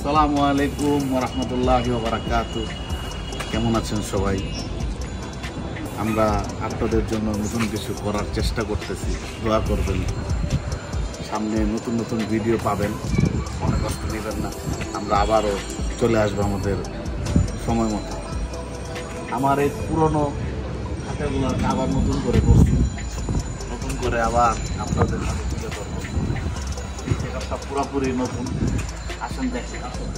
আসসালামু আলাইকুম ওয়া রাহমাতুল্লাহি ওয়া বারাকাতুহু। কেমন আছেন সবাই? আমরা আপনাদের জন্য নতুন কিছু করার চেষ্টা করতেছি, দোয়া করবেন। সামনে নতুন নতুন ভিডিও পাবেন, মনে কষ্ট নেবেন না। আমরা আবারও চলে আসবো আমাদের সময় মতো। আমার এই পুরনো খাতাগুলো আবার নতুন করে করছি, নতুন করে আবার আপনাদের সাথে তুলে ধরবো। এটা পুরোপুরি নতুন। আসেন দেখি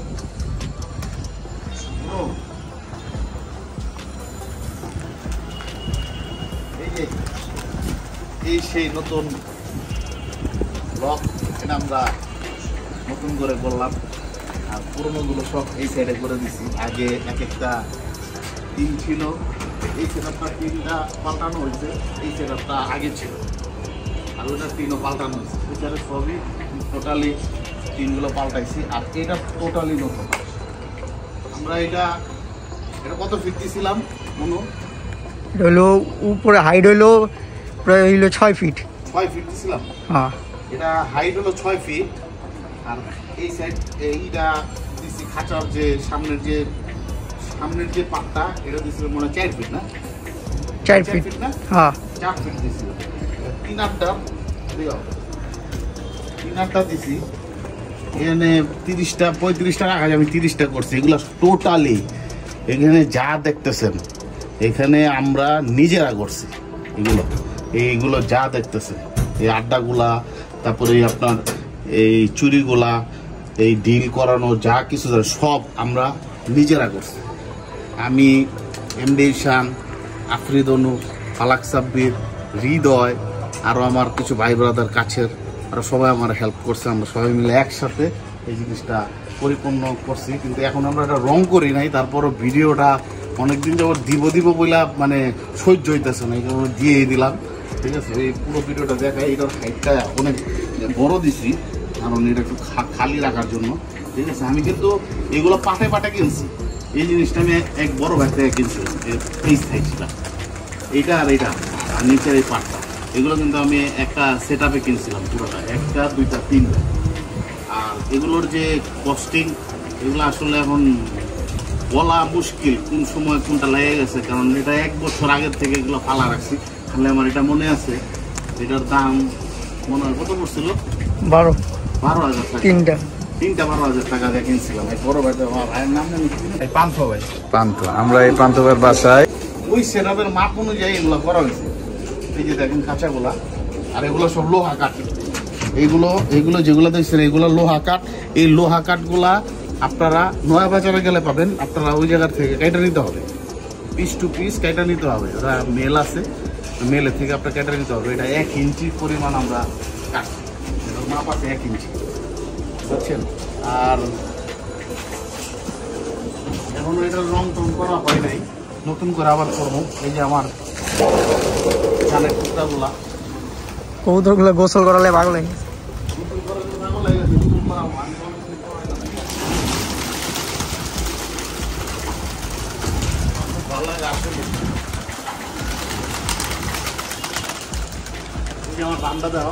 এই সেই নতুন ব্লক, এটা আমরা নতুন করে করলাম। আর পুরোনোগুলো সব এই সাইডে করে দিছি। আগে এক একটা টিন ছিল, এই সেটআপটা টিনটা পাল্টানো হয়েছে, এই সেটআপটা আগে ছিল, আর ওইটা টিনও পাল্টানো হয়েছে। এছাড়া সবই টোটালি টিনগুলো পাল্টাইছি। আর এটা টোটালি নতুন। আমরা এটা কত ফিট দিয়েছিলাম মনো? এটা হলো উপরে হাইট হলো প্রায় হইলো 6 ফিট। 6 ফিট দিয়েছিলাম। হ্যাঁ, এটা হাইট হলো 6 ফিট। আর এই সাইড এইটা দিছি খাঁচার যে সামনের যে পাটটা, এটা দিয়েছিল মনে হয় 4 ফিট না? 4 ফিট না? হ্যাঁ, 4 ফিট দিয়েছিল। তিনারটা দিছি। এখানে 30টা 35টা রাখা যায়, আমি 30টা করছি। এগুলো টোটালি এখানে যা দেখতেছেন এখানে আমরা নিজেরা করছি। এইগুলো যা দেখতেছেন, এই আড্ডাগুলা, তারপরে আপনার এই চুরিগুলা, এই ডিল করানো যা কিছু সব আমরা নিজেরা করছি। আমি এমডি শান, আফরিদ অনু, ফালাক সাব্বির, হৃদয়, আরও আমার কিছু ভাই ব্রাদার কাছের, আর সবাই আমার হেল্প করছে। আমরা সবাই মিলে একসাথে এই জিনিসটা পরিপূর্ণ করছি। কিন্তু এখন আমরা এটা রং করি নাই, তারপরও ভিডিওটা অনেকদিন যাবত দিব বইলা মানে সহ্য হইতেছে না, এই কারণে দিয়েই দিলাম। ঠিক আছে, এই পুরো ভিডিওটা দেখায়। এটার হাইটটা অনেক বড় দিছি, কারণ এটা একটু খালি রাখার জন্য। ঠিক আছে, আমি কিন্তু এগুলো পাটে কিনছি। এই জিনিসটা আমি এক বড় ভাই থেকে কিনছিলাম, এই সাইজটা, এইটা আর এইটা, আর নিচের এই পাটটা, এগুলো কিন্তু আমি একটা সেট আপে কিনছিলাম পুরোটা, 1টা 2টা 3টা। আর এগুলোর যে কস্টিং, এগুলো আসলে এখন বলা মুশকিল কোন সময় কোনটা লেগে গেছে, কারণ এটা 1 বছর আগের থেকে এগুলো ফালা রাখছি। তাহলে আমার এটা মনে আছে, এটার দাম মনে হয় কত পড়ছিল? 12,000 টাকা। তিনটা 12,000 টাকা দিয়ে কিনছিলাম। এই বড় ভাই, ভাইয়ের নাম জানি পান্থ ভাই। পান্থ, আমরা এই পান্থ ভাইয়ের বাসায় ওই সেটআপের মাপ অনুযায়ী এগুলো করা হয়েছে। এই যে দেখেন খাঁচাগুলা, আর এগুলো সব লোহা কাঠ। এইগুলো যেগুলো দেখছেন এগুলো লোহা কাঠ। এই লোহা কাঠগুলা আপনারা নয়া বাজারে গেলে পাবেন। আপনারা ওই জায়গার থেকে কেটে নিতে হবে, পিস টু পিস কেটে নিতে হবে। ওরা মেল আছে, মেলের থেকে আপনার কেটে নিতে হবে। এটা 1 ইঞ্চি পরিমাণ আমরা কাটছি, মাপ আছে 1 ইঞ্চি, বুঝছেন? আর এখনো এটার রং টং করা হয় নাই, নতুন করে আবার করবো। এই যে আমার ধানের টুকরাগুলা, কবুতরগুলো গোসল করালে ভালো লাগে। আমার বান্দা দাও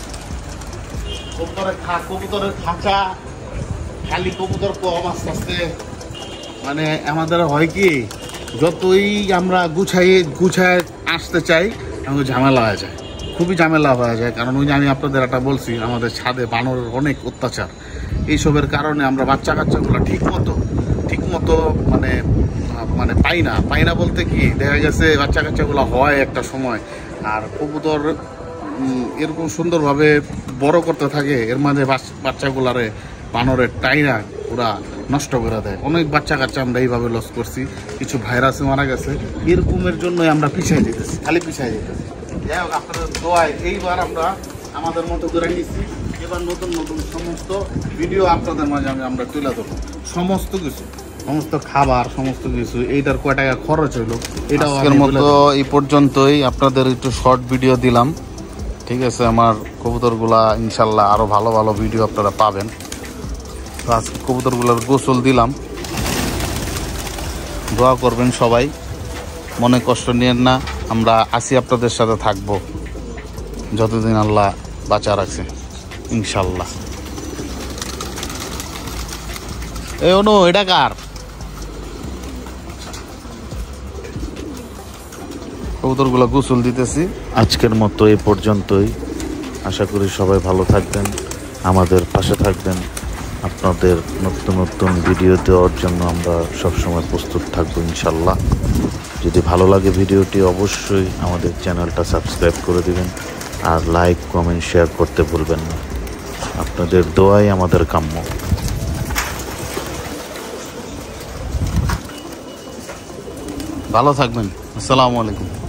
কবুতরের খাঁচা খালি, কবুতর কম আস্তে আস্তে। মানে আমাদের হয় কি, যতই আমরা গুছায় আসতে চাই, আমাদের ঝামেলা হয়ে যায়, খুবই ঝামেলা হয়ে যায়। কারণ ওই যে আমি আপনাদের একটা বলছি, আমাদের ছাদে বানরের অনেক অত্যাচার। এইসবের কারণে আমরা বাচ্চা কাচ্চাগুলো ঠিক মতো মানে পাই না বলতে কি, দেখা গেছে বাচ্চা কাচ্চাগুলো হয় একটা সময়, আর কবুতর এরকম সুন্দরভাবে বড় করতে থাকে, এর মাঝে বাচ্চাগুলারে বানরের টাইনা ওরা নষ্ট করে দেয়। অনেক বাচ্চা কাচ্চা আমরা এইভাবে লস করছি, কিছু ভাইরাসে মারা গেছে। এরকমের জন্যই আমরা পিছিয়ে যেতেছি, খালি পিছিয়ে যেতেছি। যাই হোক, আপনাদের দোয়ায় এইবার আমরা আমাদের মতো করে নিচ্ছি। এবার নতুন সমস্ত ভিডিও আপনাদের মাঝে আমরা তুলে ধরবো, সমস্ত খাবার, সমস্ত কিছু। এইটার কয় টাকা খরচ হইলো, এটাও আগের মতো এই পর্যন্তই। আপনাদের একটু শর্ট ভিডিও দিলাম। ঠিক আছে, আমার কবুতরগুলা ইনশাল্লাহ আরো ভালো ভিডিও আপনারা পাবেন। তো আজকে কবুতরগুলোর গোসল দিলাম। দোয়া করবেন সবাই, মনে কষ্ট নিয়েন না। আমরা আসি, আপনাদের সাথে থাকবো যতদিন আল্লাহ বাঁচা রাখছে, ইনশাল্লাহ। এ অনু এটা কার? কবুতরগুলো গোসল দিতেছি। আজকের মতো এই পর্যন্তই। আশা করি সবাই ভালো থাকবেন, আমাদের পাশে থাকবেন। আপনাদের নতুন নতুন ভিডিও দেওয়ার জন্য আমরা সবসময় প্রস্তুত থাকবো ইনশাল্লাহ। যদি ভালো লাগে ভিডিওটি অবশ্যই আমাদের চ্যানেলটা সাবস্ক্রাইব করে দিবেন, আর লাইক কমেন্ট শেয়ার করতে ভুলবেন না। আপনাদের দোয়াই আমাদের কাম্য। ভালো থাকবেন। আসসালামু আলাইকুম।